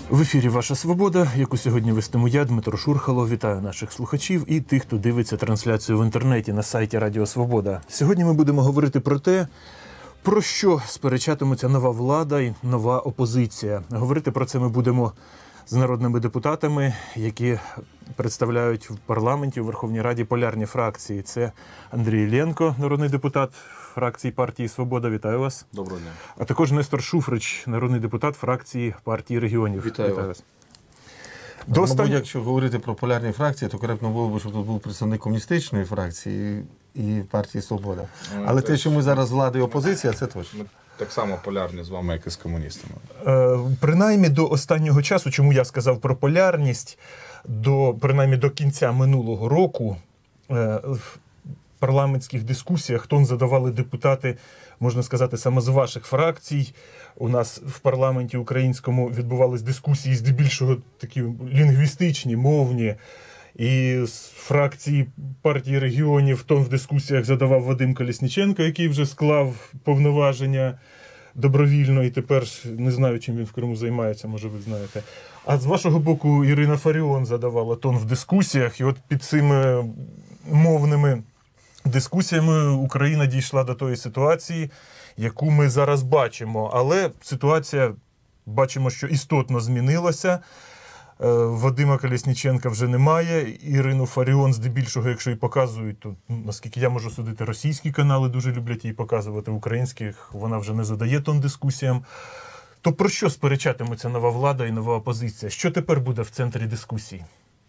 В ефірі «Ваша Свобода», яку сьогодні вестиму я, Дмитро Шурхало. Вітаю наших слухачів і тих, хто дивиться трансляцію в інтернеті на сайті Радіо Свобода. Сьогодні ми будемо говорити про те, про що сперечатимуться нова влада і нова опозиція. Говорити про це ми будемо з народними депутатами, які представляють в парламенті, у Верховній Раді полярні фракції. Це Андрій Іллєнко, народний депутат фракції партії «Свобода». Вітаю вас. Доброго дня. А також Нестор Шуфрич, народний депутат фракції партії регіонів. Вітаю вас. Мабуть, якщо говорити про полярні фракції, то коректно було б, щоб тут був представник комуністичної фракції і партії «Свобода». Але те, що ми зараз влада і опозиція, це точно. Так само полярні з вами, як і з комуністами. Принаймні до останнього часу, чому я сказав про полярність, принаймні до кінця минулого року в парламентських дискусіях тон задавали депутати, можна сказати, саме з ваших фракцій. У нас в парламенті українському відбувались дискусії здебільшого такі лінгвістичні, мовні. І з фракції партії регіонів тон в дискусіях задавав Вадим Колесніченко, який вже склав повноваження добровільно і тепер не знаю, чим він в Криму займається, може ви знаєте. А з вашого боку Ірина Фаріон задавала тон в дискусіях, і от під цими мовними дискусіями Україна дійшла до тої ситуації, яку ми зараз бачимо. Але ситуація, бачимо, що істотно змінилася. Вадима Колесніченка вже немає, Ірину Фаріон здебільшого, якщо і показують, то, наскільки я можу судити, російські канали дуже люблять її показувати, українських вона вже не задає тон дискусіям. То про що сперечатиметься нова влада і нова опозиція? Що тепер буде в центрі дискусії?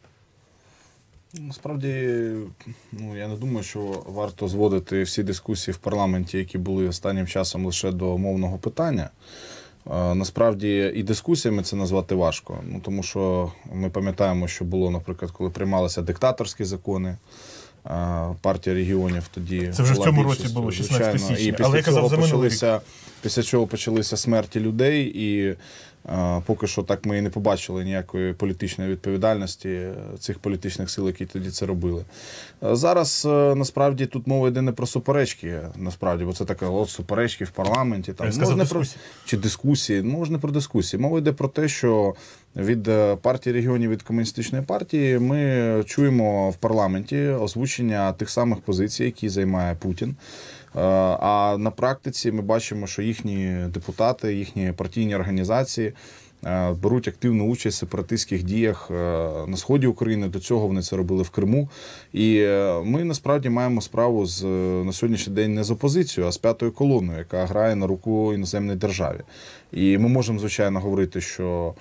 Насправді, я не думаю, що варто зводити всі дискусії в парламенті, які були останнім часом лише до мовного питання. Насправді і дискусіями це назвати важко, тому що ми пам'ятаємо, що було, наприклад, коли приймалися диктаторські закони, партія регіонів тоді це вже в цьому році було, 16 січня. І після чого почалися смерті людей, і поки що так ми і не побачили ніякої політичної відповідальності цих політичних сил, які тоді це робили. Зараз, насправді, тут мова йде не про суперечки, насправді, бо це таке, суперечки в парламенті. Чи дискусії. Мова не про дискусії. Мова йде про те, що від партії регіонів, від комуністичної партії ми чуємо в парламенті озвучення тих самих позицій, які займає Путін. А на практиці ми бачимо, що їхні депутати, їхні партійні організації беруть активну участь в сепаратистських діях на сході України. До цього вони це робили в Криму. І ми насправді маємо справу на сьогоднішній день не з опозицією, а з п'ятою колоною, яка грає на руку іноземній державі. І ми можемо, звичайно, говорити, що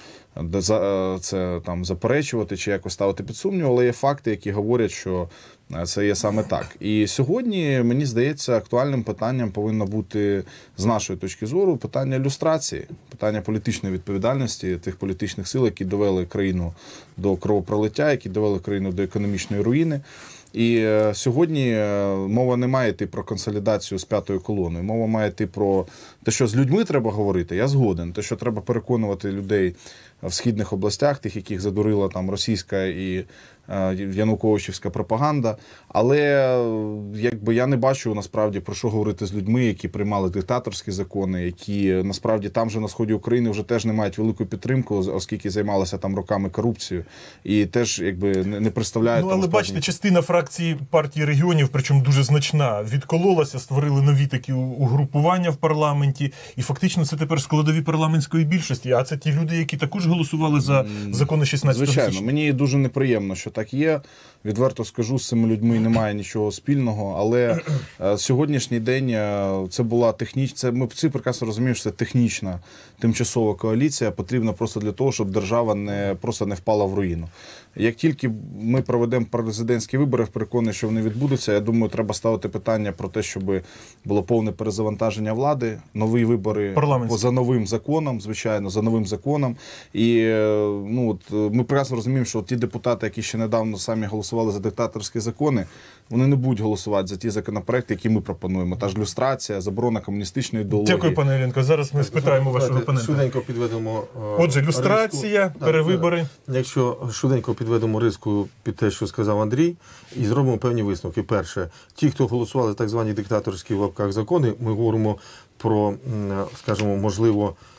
це там заперечувати чи якось ставити під сумнів, але є факти, які говорять, що це є саме так. І сьогодні, мені здається, актуальним питанням повинно бути, з нашої точки зору, питання люстрації, питання політичної відповідальності тих політичних сил, які довели країну до кровопролиття, які довели країну до економічної руїни. І сьогодні мова не має йти про консолідацію з п'ятою колоною. Мова має йти про те, що з людьми треба говорити, я згоден. Те, що треба переконувати людей в східних областях, тих, яких задурила там російська і януковичівська пропаганда. Але якби я не бачу насправді про що говорити з людьми, які приймали диктаторські закони, які насправді там же на сході України вже теж не мають велику підтримку, оскільки займалися там роками корупцією і теж якби не представляють. Але бачите, частина фракції партії регіонів, причому дуже значна, відкололася, створили нові такі угрупування в парламенті, і фактично це тепер складові парламентської більшості. А це ті люди, які також голосували за закони 16 січня. Звичайно, мені дуже неприємно, що так є. Відверто скажу, з цими людьми немає нічого спільного, але сьогоднішній день це була технічна, ми всі прекрасно розуміємо, що це технічна тимчасова коаліція, потрібна просто для того, щоб держава просто не впала в руїну. Як тільки ми проведемо президентські вибори, переконаний, що вони відбудуться, я думаю, треба ставити питання про те, щоб було повне перезавантаження влади, нові вибори за новим законом, звичайно, за новим законом. І ми прекрасно розуміємо, що ті депутати, які ще недавно самі голосували за диктаторські закони, вони не будуть голосувати за ті законопроекти, які ми пропонуємо. Та ж люстрація, заборона комуністичної ідеології. Дякую, пане Іллєнко. Зараз ми спитаємо вашого опонента. Швиденько підведемо Отже, люстрація, перевибори. Якщо швиденько підведемо риску під те, що сказав Андрій, і зробимо певні висновки. Перше, ті, хто голосували за так звані диктаторські в лапках закони, ми говоримо про, скажімо, можливо,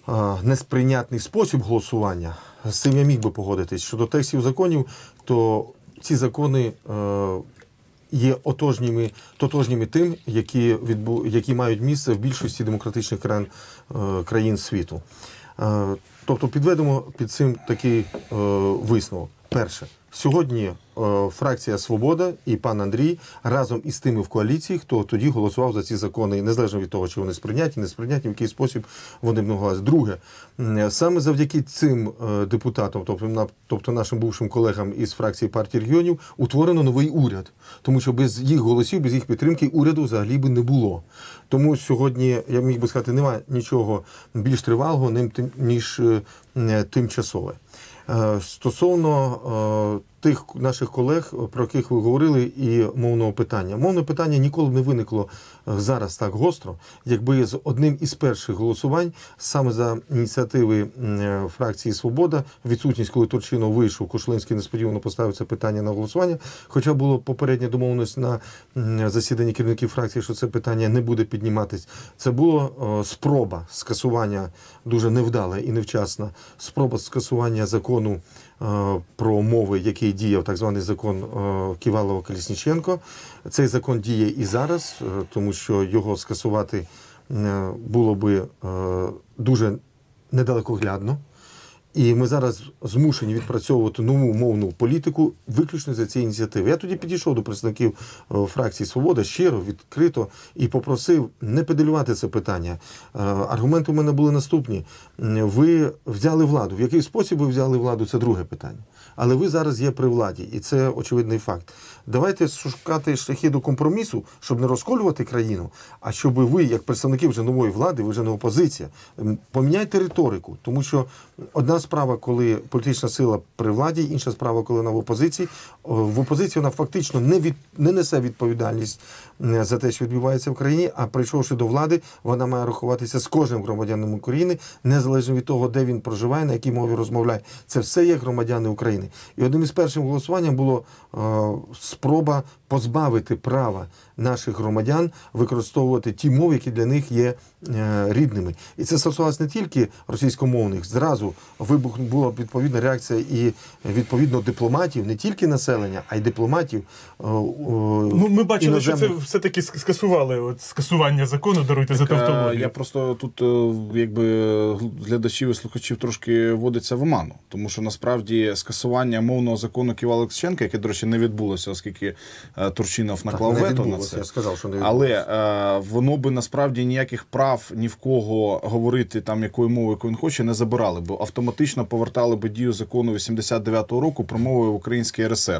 несприйнятний спосіб голосування, з цим я міг би погодитись. Щодо текстів законів, то ці закони є тотожніми тим, які мають місце в більшості демократичних країн світу. Тобто підведемо під цим такий висновок. Перше. Сьогодні фракція «Свобода» і пан Андрій разом із тими в коаліції, хто тоді голосував за ці закони, незалежно від того, чи вони сприйняті, не сприйняті, в який спосіб вони б не голосували. Друге, саме завдяки цим депутатам, тобто нашим бувшим колегам із фракції партії регіонів, утворено новий уряд. Тому що без їх голосів, без їх підтримки уряду взагалі би не було. Тому сьогодні, я міг би сказати, немає нічого більш тривалого, ніж тимчасове. Стосовно тих наших колег, про яких ви говорили, і мовного питання. Мовне питання ніколи б не виникло зараз так гостро, якби з одним із перших голосувань, саме за ініціативи фракції «Свобода», відсутність, коли Турчинов вийшов, Кошулинський несподівано поставив це питання на голосування, хоча було попередня домовленість на засіданні керівників фракції, що це питання не буде підніматись. Це була спроба скасування, дуже невдала і невчасна, спроба скасування закону про мови, який діяв, так званий закон Ківалова-Колесніченко. Цей закон діє і зараз, тому що його скасувати було би дуже недалекоглядно. І ми зараз змушені відпрацьовувати нову мовну політику виключно за ці ініціативи. Я тоді підійшов до представників фракції «Свобода» щиро, відкрито і попросив не педалювати це питання. Аргументи у мене були наступні. Ви взяли владу. В який спосіб ви взяли владу – це друге питання. Але ви зараз є при владі, і це очевидний факт. Давайте шукати шляхи до компромісу, щоб не розколювати країну, а щоб ви, як представники вже нової влади, ви вже не опозиція, поміняйте риторику. Тому що одна справа, коли політична сила при владі, інша справа, коли вона в опозиції. В опозиції вона фактично не несе відповідальність за те, що відбувається в країні, а прийшовши до влади, вона має рахуватися з кожним громадянином України, незалежно від того, де він проживає, на якій мові розмовляє. Це все є громадяни України. І одним із перших голосувань було спроба позбавити права наших громадян використовувати ті мови, які для них є рідними. І це стосувалося не тільки російськомовних. Зразу була відповідна реакція і відповідно дипломатів, не тільки населення, а й дипломатів. Ми бачили, що це все-таки скасували, скасування закону, даруйте за тавтологію. Я просто тут, якби, глядачів і слухачів трошки вводиться в оману. Тому що, насправді, скасування мовного закону Ківалова-Колесніченка, яке, до речі, не відбулося, оскільки Турчинов наклав вето на це. Я сказав, що не відбулося. Але воно би, насправді, ніяких прав ні в кого говорити там, якою мовою, яку він хоче, не забирали, бо автоматично повертали би дію закону 89-го року про мови в Українській РСР.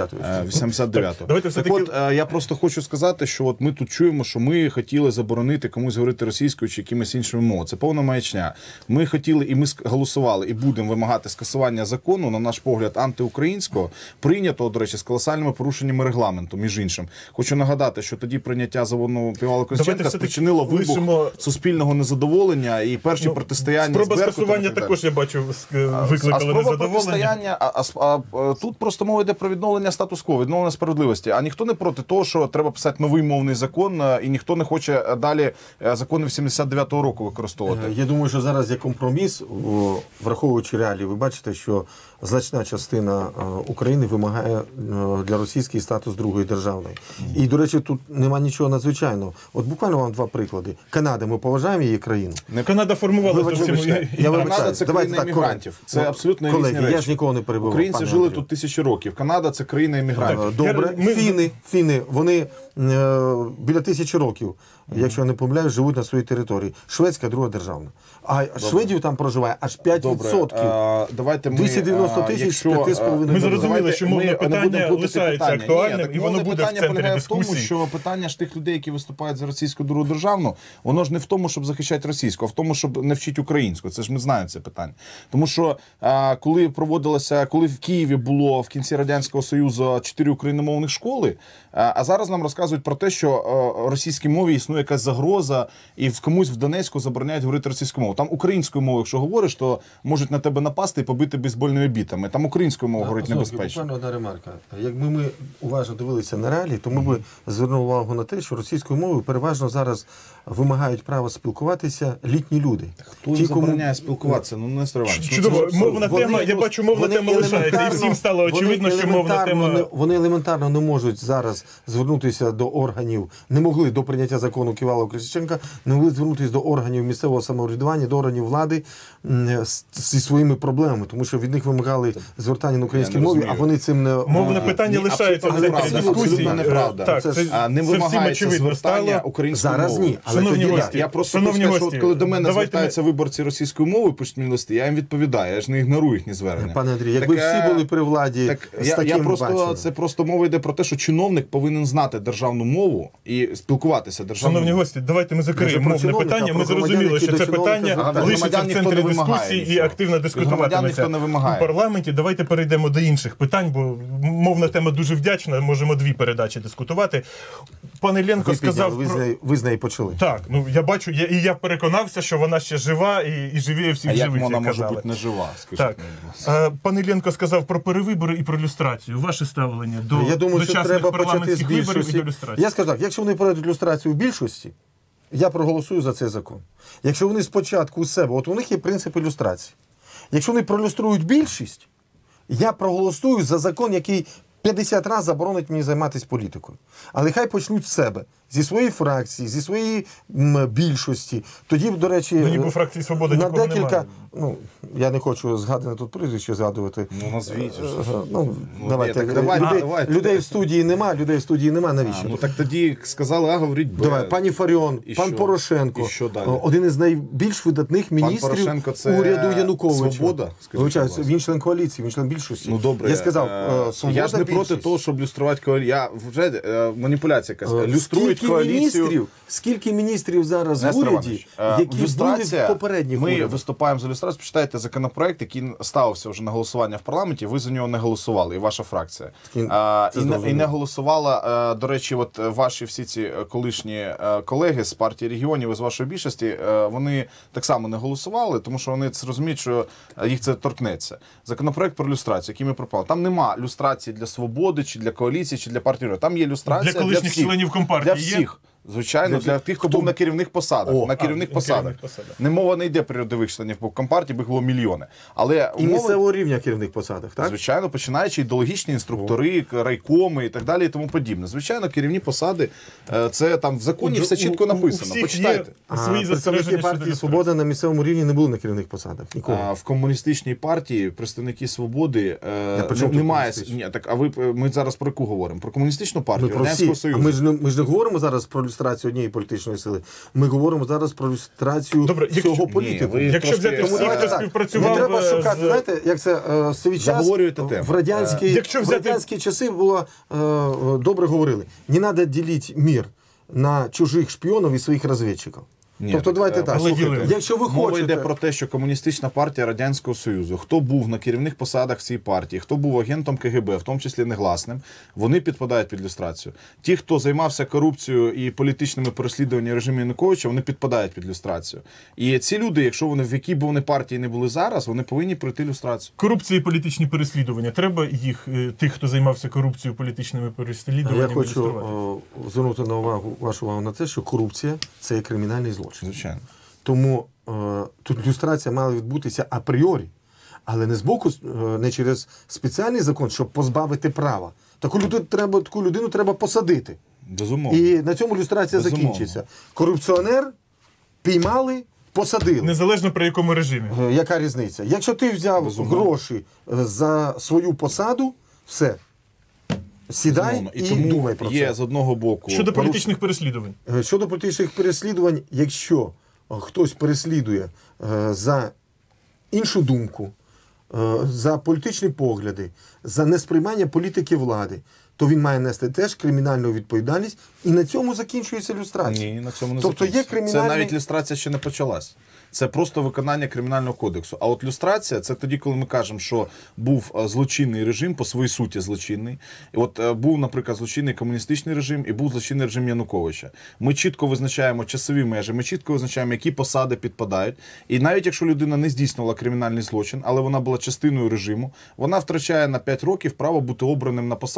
89-го. Так от, я просто хочу сказати, що от ми тут чуємо, що ми хотіли заборонити комусь говорити російською чи якимись іншими мовами. Це повна маячня. Ми хотіли, і ми голосували, і будемо вимагати скасування закону, на наш погляд, антиукраїнського, прийнятого, до речі, з колосальними порушеннями регламенту, між іншим. Хочу нагадати, що тоді прийняття закону Ківалова-Колесніченка спричинило вибух суспільного незадоволення і перші протистояння. Спроба скасування також, я бачу, викликали незадоволення. Тут просто мова йде про відновлення статус-кво, відновлення справедливості. А ніхто не проти того, що треба писати новий мовний закон, і ніхто не хоче далі закони 79-го року використовувати. Я думаю, що зараз є компроміс, враховуючи реалії. Ви бачите, що значна частина України вимагає для російський статус другої державної. І, до речі, тут нема нічого надзвичайного. От буквально вам два приклади. Канада, ми поважаємо її країну. Канада формувала зовсім... Канада – це країна іммігрантів. Це абсолютно різні речі. Я ж нікого не перебував. Українці жили тут тисячі років. Канада – це країна іммігрантів. Добре. Фіни, вони біля 1000 років, якщо я не помиляюсь, живуть на своїй території. Шведська друга державна. А шведів там проживає аж 5%. Давайте ми... 290 тисяч, 5,5. Ми зрозуміли, що мовне питання лишається актуальним, і воно буде в центрі дискусії. В тому, що питання ж тих людей, які виступають за російську другу державну, воно ж не в тому, щоб захищати російську, а в тому, щоб не вчити українську. Це ж ми знаємо це питання. Тому що коли в Києві було в кінці Радянського Союзу 4 україномовних школи, а зараз нам розказують про те, що російській мові існує якась загроза, і комусь в Донецьку забороняють говорити російською мовою. Там українською мовою, якщо говориш, то можуть на тебе напасти і побити бейсбольними бітами. Там українською мовою говорити небезпечно. Буквально одна ремарка. Якби ми уважно дивилися на реалії, то ми б звернули увагу на те, що російською мовою переважно зараз вимагають мають право спілкуватися літні люди. Хто їм забороняє спілкуватися? Ну, Нестор Іванович. Чудово, мовна тема, я бачу, мовна тема лишається, і всім стало очевидно, що мовна тема... Вони елементарно не можуть зараз звернутися до органів, не могли до прийняття закону Ківалова-Колесніченка, не могли звернутися до органів місцевого самоврядування, до органів влади зі своїми проблемами, тому що від них вимагали звертання на українській мові, а вони цим не... Мовне питання лишається в центрі дискусії. Абсолютно неправда. Так, не вимагається звертання українською мовою. Зараз ні. Але Шановні тоді гості, Я просто шановні скажу, гості, от коли до мене давайте звертаються виборці російської мови, пишуть мені листи, я їм відповідаю, я ж не ігнорую їхні звернення. Пане Андрій, якби всі були при владі з таким баченням. Це просто мова йде про те, що чиновник повинен знати державну мову і спілкуватися державною Шановні мовою. гості, давайте ми закриємо Ми ж про мовне чиновника, питання. Ми про громадян, зрозуміли, які що до це чиновника питання звертаються. лишиться в Громадян ніхто центрі не вимагає дискусії і нічого. активно Громадян дискутуватиметься ніхто не вимагає. у парламенті. Давайте перейдемо до інших питань, бо мовна тема дуже вдячна. Можемо 2 передачі дискутувати. Пан Іллєнко сказав... Ви з неї почали. Так, ну я бачу, я переконався, що вона ще жива і живіє всіх А як живих, вона як може казали. бути нежива? Скажіть Так. мені, будь ласка. Пан Іллєнко сказав про перевибори і про люстрацію. Ваше ставлення до Я думаю, що дочасних треба почати з парламентських виборів і більшості. до люстрації. Я скажу так, якщо вони проведуть люстрацію в більшості, я проголосую за цей закон. Якщо вони спочатку у себе, от у них є принципи люстрації. Якщо вони пролюструють більшість, я проголосую за закон, який 50 разів заборонить мені займатися політикою. Але хай почнуть з себе, зі своєї фракції, зі своєї більшості. Тоді, до речі, Ніби у фракції «Свобода» на нікого декілька, немає. ну, я не хочу згадувати тут прізвище згадувати. Ну, назвіть. Давайте. Давайте. Людей в студії нема, навіщо? Ну так тоді сказали А, говоріть Б. Давай, пані Фаріон, І пан що? Порошенко, І що далі? один із найбільш видатних міністрів Порошенко – це уряду Януковича. «Свобода», скажіть, Вибачаюсь, будь ласка. він член коаліції, він член більшості. Ну добре, Я сказав, «Свобода» я ж не проти більшість. того, щоб люструвати коаліцію. Я вже маніпуляція якась. Люструють коаліцію. Скільки міністрів зараз в Нестор уряді, Іванович, які були люстрація, в попередніх ми урядах? виступаємо за люстрацію. Почитайте законопроект, який ставився вже на голосування в парламенті. Ви за нього не голосували, і ваша фракція. І не голосувала. До речі, от ваші всі ці колишні колеги з партії регіонів і з вашої більшості, вони так само не голосували, тому що вони розуміють, що їх це торкнеться. Законопроект про люстрацію, який ми пропали. Там нема люстрації для «Свободи», чи для коаліції, чи для партії регіонів. Там є люстрація Для колишніх всіх. членів Компартії Для є? всіх. Звичайно, для тих, хто був на керівних посадах. На керівних посадах. Не мова не йде про рядових членів Компартії, бо їх було мільйони. Але І місцевого рівня керівних посадах, так? звичайно, починаючи ідеологічні інструктори, райкоми і так далі, і тому подібне. Звичайно, керівні посади, це там в законі все чітко написано. Почитайте. Свої застереження Представники щодо партії люстрації. «Свобода» на місцевому рівні не були на керівних посадах. Ніколи. В комуністичній партії представники «Свободи» причому тут немає. комуністичні? Ні, так, ми зараз про яку говоримо? Про комуністичну Ми партію про Радянського всі. Союзу. Ми ж не говоримо зараз про люстрацію однієї політичної сили. Ми говоримо зараз про люстрацію Добре, всього якщо- політику. Ні, ви Якщо трошки- взяти Тому всіх, давайте хто так. співпрацював Не треба шукати, з... знаєте, як це в свій час Заговорюєте тему. в Якщо взяти- радянські часи було добре говорили. Не треба ділити мір на чужих шпіонів і своїх розвідчиків. Ні, Тобто давайте так. але Слухайте, ділили. якщо ви Мова хочете... йде про те, що комуністична партія Радянського Союзу, хто був на керівних посадах в цій партії, хто був агентом КГБ, в тому числі негласним, вони підпадають під люстрацію. Ті, хто займався корупцією і політичними переслідуваннями режиму Януковича, вони підпадають під люстрацію. І ці люди, якщо вони в якій б вони партії не були зараз, вони повинні пройти люстрацію. Корупція і політичні переслідування. Треба їх, тих, хто займався корупцією, політичними переслідуваннями, Я хочу люструвати? звернути вашу увагу на те, що корупція – це є кримінальний злочин. Звичайно. Тому тут люстрація мала відбутися апріорі, але не збоку, не через спеціальний закон, щоб позбавити права. Таку людину треба посадити. Безумовно. І на цьому люстрація Безумовно. закінчиться. Корупціонер піймали, посадили. Незалежно при якому режимі. Яка різниця? Якщо ти взяв Безумовно. гроші за свою посаду, все. Сідай Безумовно. і думай про є це. з одного боку Щодо політичних переслідувань. Щодо політичних переслідувань, якщо хтось переслідує за іншу думку, за політичні погляди, за несприймання політики влади, то він має нести теж кримінальну відповідальність, і на цьому закінчується люстрація. Ні, на цьому не Тобто є закінчиться. кримінальний... Це навіть люстрація ще не почалась. Це просто виконання кримінального кодексу. А от люстрація – це тоді, коли ми кажемо, що був злочинний режим, по своїй суті злочинний. І от був, наприклад, злочинний комуністичний режим і був злочинний режим Януковича. Ми чітко визначаємо часові межі, ми чітко визначаємо, які посади підпадають. І навіть якщо людина не здійснювала кримінальний злочин, але вона була частиною режиму, вона втрачає на 5 років право бути обраним на посади і займати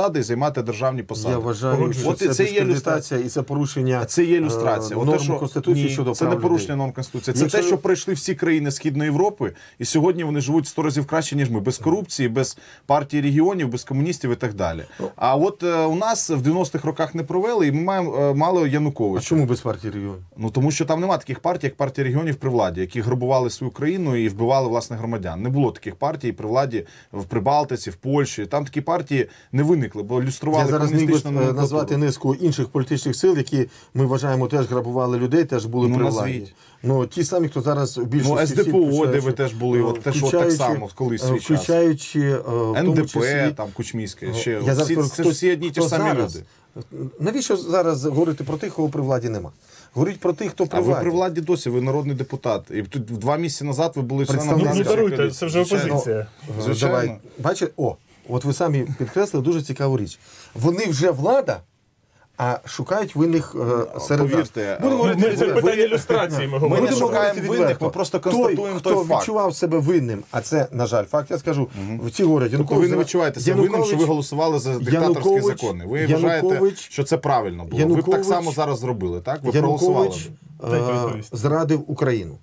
займати державні посади. Я вважаю, що От це це є дискредитація і це порушення Це є ілюстрація. От те, норм що Конституції ні, щодо це прав не порушення людей. норм Конституції. Це Якщо те, що ви- пройшли всі країни Східної Європи, і сьогодні вони живуть 100 разів краще, ніж ми. Без корупції, без партії регіонів, без комуністів і так далі. А от у нас в 90-х роках не провели, і ми мали А Януковича. чому без партії регіонів? Ну тому що там немає таких партій, як партія регіонів при владі, які грабували свою країну і вбивали власних громадян. Не було таких партій при владі в Прибалтиці, в Польщі. Там такі партії не виникли, бо люстрували Я зараз міг би комуністичну номенклатуру. назвати низку інших політичних сил, які ми вважаємо теж грабували людей, теж були Ну, при назвіть. владі. Ну, ті самі, хто зараз в більшості Ну, всіх, СДПО, де ви теж були, от те, що так само колись свій час. включаючи в тому НДП, числі, там, Кучмівське, ще. я зараз Всі, кажу, це всі одні й ті ж хто самі зараз. люди. Навіщо зараз говорити про тих, кого при владі нема? Говоріть про тих, хто при А ви владі. при владі досі, ви народний депутат. І тут 2 місяці назад ви були членом Представник- Ну, Громадської даруйте, коаліції. це вже Звичайно. опозиція. Звичайно. Давай. Бачите, от ви самі підкреслили дуже цікаву річ. Вони вже влада, а шукають винних серед нас. Повірте, Будемо Ми говорити це відверто. питання ілюстрації ми Ми говоримо. не Будемо шукаємо говорити винних, відверто. ми просто констатуємо той хто факт. відчував себе винним, а це, на жаль, факт, я скажу, ці говорять, Тобто ви не відчуваєте винним, що ви голосували за диктаторські Янукович- закони. Ви вважаєте, Янукович- що це правильно було. Ви б так само зараз зробили, так? Ви проголосували. Янукович Дайте відповісти. зрадив Україну.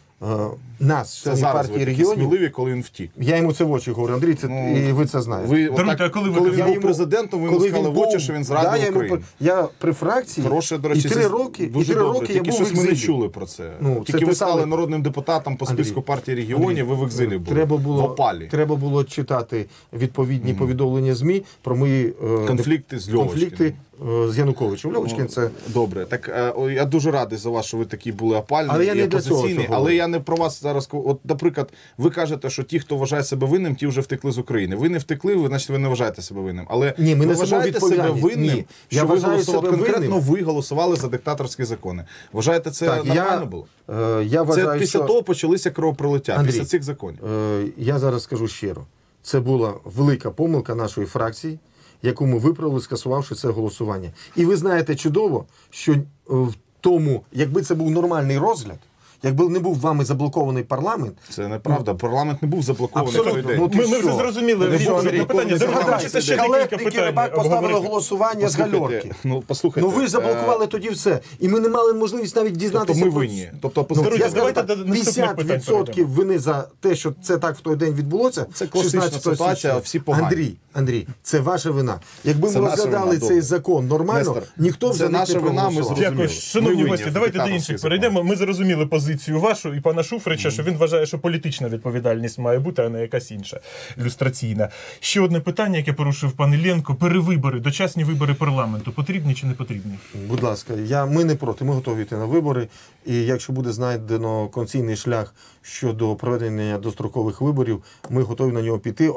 Нас, Це членів зараз ви партії такі регіонів, сміливі, коли він втік. я йому це в очі говорю, Андрій, це, Ну, і ви це знаєте. Ви, Даруйте, отак, а коли ви коли казали? він був президентом, ви йому сказали в очі, що він зрадив я, Україну. я при фракції, Хороше, до речі, і 3 роки, дуже і 3 добре. роки я Тільки був в щось ми не екзилі. чули про це. Ну, це Тільки ви писали- стали народним депутатом по списку Андрій, партії регіонів, ви в екзилі були. В опалі. Треба було читати відповідні повідомлення ЗМІ про мої Конфлікти з Льовочкіним. конфлікти з Януковичем. Льовочкін це... Добре, так я дуже радий за вас, що ви такі були опальні Але я і не для цього опозиційні, це але говорю. я не про вас зараз. От, наприклад, ви кажете, що ті, хто вважає себе винним, ті вже втекли з України. Ви не втекли, значить ви не вважаєте себе винним. Але Ні, ми ви несемо вважаєте себе відповідальність. винним, Ні. що Я ви вважаю голосували себе конкретно, винним. ви голосували за диктаторські закони. Вважаєте, це Так, нормально було? Я вважаю, Це після що... того почалися кровопролиття, Андрій, після цих законів. Я зараз скажу щиро. Це була велика помилка нашої фракції, яку ми виправили, скасувавши це голосування. І ви знаєте чудово, що в тому, якби це був нормальний розгляд, якби не був вами заблокований парламент, Це неправда. Парламент не був заблокований в той абсолютно. день. Ну, ти Ми вже що? зрозуміли Ну, що, відповідь Андрій, на питання. коли Даруйте, згадайте, хочеться ще Калетник декілька і питань Рибак поставили обговорити. голосування з гальорки. Послухайте. Ну ви ж заблокували тоді все. І ми не мали можливість навіть дізнатися. Тобто ми про- винні. Тобто Ну, опозиція я скажу давайте так, до наступних питань 50% вини за те, що це так в той день відбулося. Це класична 16 ситуація, січня. всі погані. Андрій, це ваша вина. Якби Це ми наша розглядали вина, цей добре. закон нормально, Нестор, ніхто б це за них наша не вина, ми проголосував. зрозуміли. Дякую. Шановні Ми гості, винні в давайте до диктаторських інших законах. перейдемо. Ми зрозуміли позицію вашу і пана Шуфрича, що він вважає, що політична відповідальність має бути, а не якась інша, люстраційна. Ще одне питання, яке порушив пан Іллєнко. Перевибори, дочасні вибори парламенту. Потрібні чи не потрібні? Будь ласка, ми не проти, ми готові йти на вибори. І якщо буде знайдено конційний шлях щодо проведення дострокових виборів, ми готові на нього піти.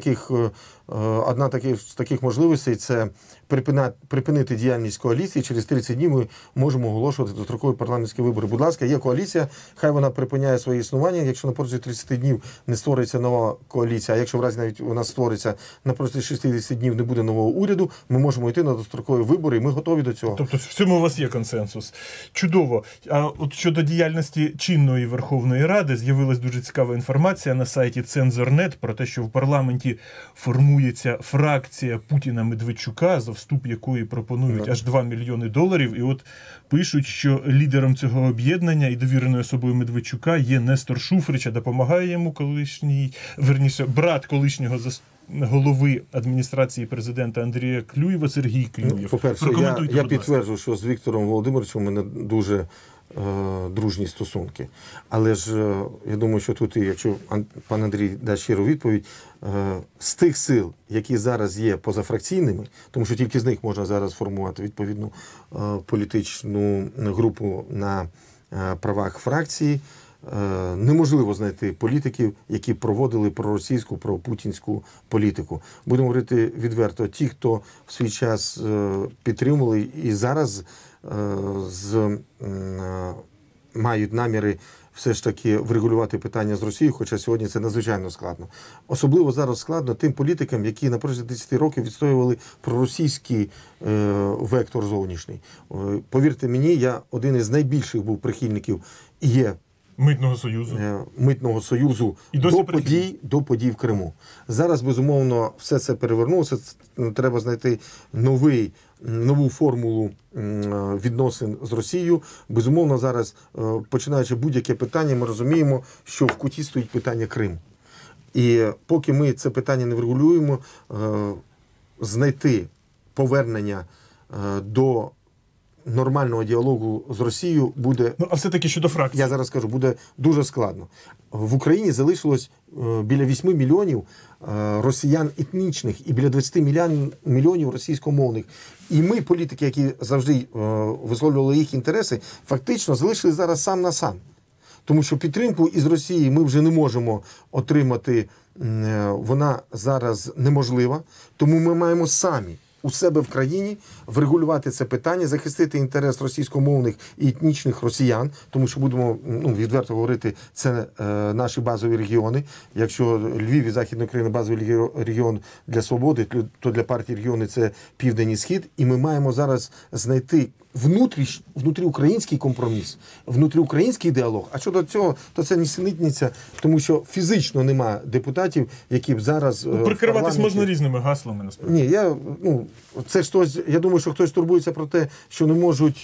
Одна з таких можливостей – це припинити діяльність коаліції. Через 30 днів ми можемо оголошувати дострокові парламентські вибори. Будь ласка, є коаліція, хай вона припиняє своє існування. Якщо на протязі 30 днів не створиться нова коаліція, а якщо в разі навіть вона створиться, на протязі 60 днів не буде нового уряду, ми можемо йти на дострокові вибори, і ми готові до цього. Тобто в цьому у вас є консенсус. Чудово. А от щодо діяльності чинної Верховної Ради з'явилась дуже цікава інформація на сайті Цензор.нет про те, що в парламенті формується фракція Путіна Медведчука, за вступ якої пропонують аж $2 мільйони. І от пишуть, що лідером цього об'єднання і довіреною особою Медведчука є Нестор Шуфрич, а допомагає йому брат колишнього голови адміністрації президента Андрія Клюєва Сергій Клюєв. По-перше, Прокоментуйте, я будь ласка. підтверджую, що з Віктором Володимировичем у мене дуже дружні стосунки. Але ж я думаю, що тут, якщо пан Андрій дасть щиру відповідь, з тих сил, які зараз є позафракційними, тому що тільки з них можна зараз формувати відповідну політичну групу на правах фракції, неможливо знайти політиків, які проводили проросійську, пропутінську політику. Будемо говорити відверто, ті, хто в свій час підтримували і зараз мають наміри все ж таки врегулювати питання з Росією, хоча сьогодні це надзвичайно складно. Особливо зараз складно тим політикам, які на протязі 10 років відстоювали проросійський вектор зовнішній. Повірте мені, я один із найбільших був прихильників і є Митного союзу до подій в Криму. Зараз, безумовно, все це перевернулося. Треба знайти нову формулу відносин з Росією. Безумовно, зараз, починаючи будь-яке питання, ми розуміємо, що в куті стоїть питання Криму. І поки ми це питання не врегулюємо, знайти повернення до нормального діалогу з Росією буде... А все-таки щодо фракції. Я зараз скажу, буде дуже складно. В Україні залишилось біля 8 мільйонів росіян етнічних і біля 20 мільйонів російськомовних. І ми, політики, які завжди висловлювали їх інтереси, фактично залишились зараз сам на сам. Тому що підтримку із Росії ми вже не можемо отримати, вона зараз неможлива. Тому ми маємо самі у себе в країні врегулювати це питання, захистити інтерес російськомовних і етнічних росіян, тому що будемо відверто говорити, це наші базові регіони. Якщо Львів і Західна Україна базовий регіон для свободи, то для партії регіони це Південь і Схід. І ми маємо зараз знайти внутріукраїнський компроміс, внутріукраїнський діалог. А щодо цього, то це нісенітниця, тому що фізично нема депутатів, які б зараз... Прикриватись можна різними гаслами, насправді. Ні, це ж я думаю, що хтось турбується про те, що не можуть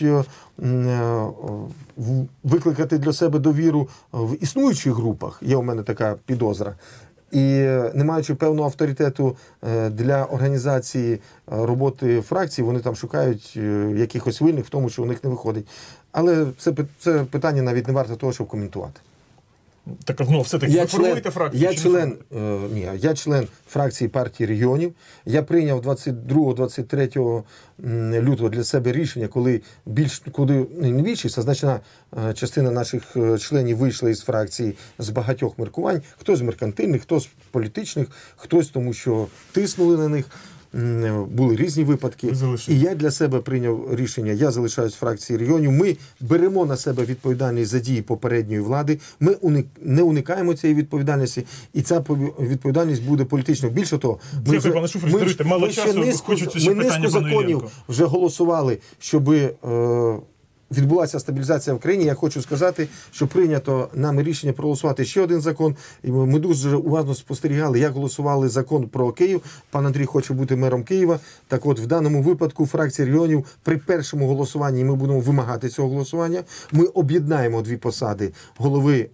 викликати для себе довіру в існуючих групах. Є у мене така підозра. І не маючи певного авторитету для організації роботи фракцій, вони там шукають якихось винних в тому, що у них не виходить. Але це питання навіть не варто того, щоб коментувати. Так, все-таки ви формуєте фракцію? Я член фракції партії регіонів. Я прийняв 22-23 лютого для себе рішення, коли значна частина наших членів вийшла із фракції з багатьох міркувань. Хтось з меркантильних, хтось з політичних, хтось тому, що тиснули на них. Були різні випадки. І я для себе прийняв рішення, я залишаюсь в фракції регіонів. Ми беремо на себе відповідальність за дії попередньої влади. Ми не уникаємо цієї відповідальності. І ця відповідальність буде політичною. Більше того, ми низку законів вже голосували, щоб відбулася стабілізація в країні. Я хочу сказати, що прийнято нами рішення проголосувати ще один закон. І ми дуже уважно спостерігали, як голосували закон про Київ. Пан Андрій хоче бути мером Києва. Так от, в даному випадку фракція регіонів при першому голосуванні, ми будемо вимагати цього голосування, ми об'єднаємо дві посади голови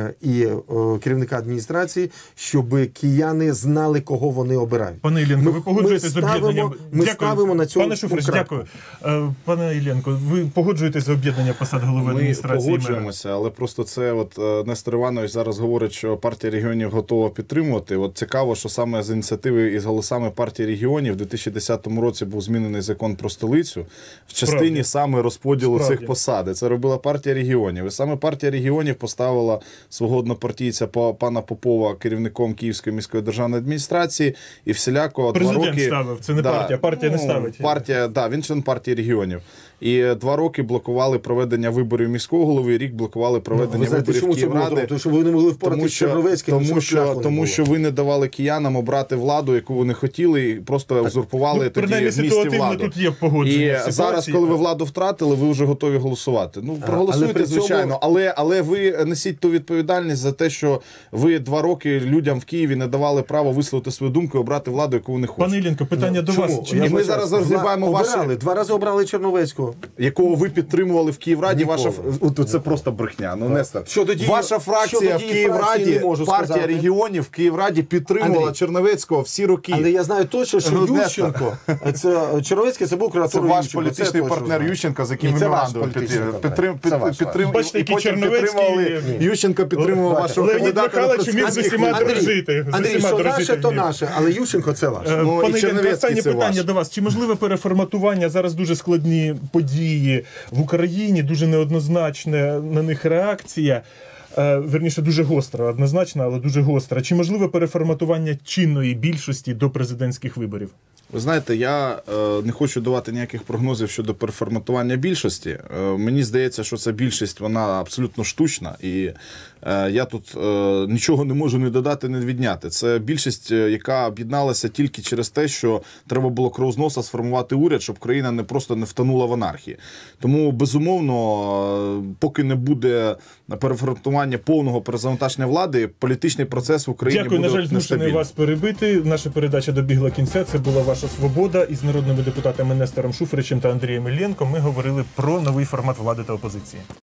і керівника адміністрації, щоб кияни знали, кого вони обирають. Пане Іллєнко, ви погоджуєтесь з об'єднанням? Ми ставимо на цьому. Пане Шуфрич, дякую. Пане Іллєнко, ви погоджуєтесь за об'єднання посад голови адміністрації? Ми погоджуємося, але просто це Нестор Іванович зараз говорить, що партія регіонів готова підтримувати. Цікаво, що саме з ініціативи і з голосами партії регіонів в 2010 році був змінений закон про столицю в частині саме розподілу цих посад. Це робила партія регіонів. І саме партія регіонів поставила свого однопартійця пана Попова керівником Київської міської державної адміністрації і всіляко Президент ставив, це не партія, партія не ставить. Він член партії регіонів. І 2 роки блокували проведення виборів міського голови, рік блокували проведення виборів Київради. Тому що ви не могли впоратися з Черновецьким. Тому що ви не давали киянам обрати владу, яку вони хотіли, і просто узурпували тоді в місті владу. Тут є погодження. І зараз, коли ви владу втратили, ви вже готові голосувати. Проголосуйте, звичайно, але ви несіть ту відповідальність за те, що ви 2 роки людям в Києві не давали право висловити свою думку і обрати владу, яку вони хочуть. Пане Іллєнко, питання до вас. І ми зараз розглибаємо ваші... 2 рази обрали Черновецького. Якого ви підтримували в Київраді, це просто брехня. Нестор. Ваша фракція в Київраді, партія регіонів в Київраді підтримувала Черновецького всі роки. Але я знаю точно, що Ющенко, Черновецький це був куратор Ющенко. Це ваш політичний партнер Ющенка, з яким ви меморандум підтримували. Бачите, який Черновецький... Ющенко підтримував вашого кандидата на президентських виборах. Андрій, що наше, то наше, але Ющенко це ваш. Пане Іллєнко, останнє питання до вас. Чи можливе переформатування, зараз дуже складні події в Україні, дуже неоднозначна на них реакція, верніше дуже гостра, однозначна, але дуже гостра. Чи можливе переформатування чинної більшості до президентських виборів? Ви знаєте, я не хочу давати ніяких прогнозів щодо переформатування більшості. Мені здається, що ця більшість, вона абсолютно штучна, і я тут нічого не можу не додати, не відняти. Це більшість, яка об'єдналася тільки через те, що треба було кров з носа сформувати уряд, щоб країна не просто не втонула в анархії. Тому, безумовно, поки не буде переформатування повного перезавантаження влади, політичний процес в Україні Дякую, буде на жаль, змушений нестабільний. вас перебити. Наша передача добігла кінця. Це була «Ваша свобода». Із народними депутатами Нестором Шуфричем та Андрієм Іллєнком ми говорили про новий формат влади та опозиції.